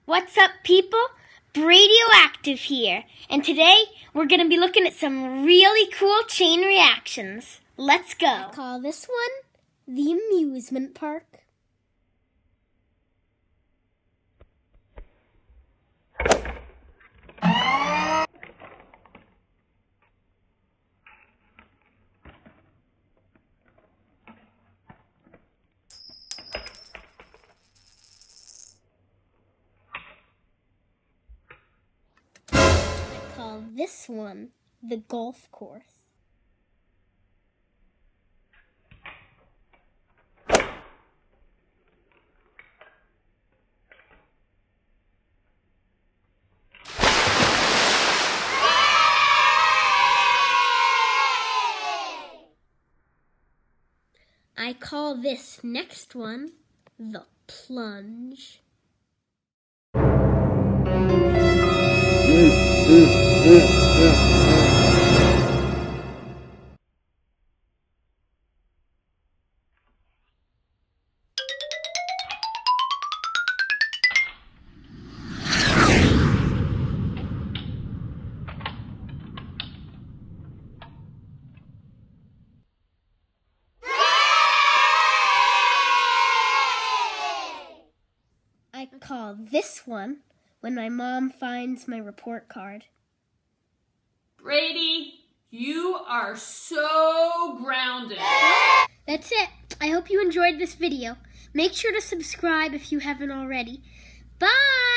What's up, people? Brady-o-active here, and today we're going to be looking at some really cool chain reactions. Let's go. I call this one the amusement park. I call this one the golf course. I call this next one the plunge. I call this one when my mom finds my report card. Brady, you are so grounded. That's it. I hope you enjoyed this video. Make sure to subscribe if you haven't already. Bye!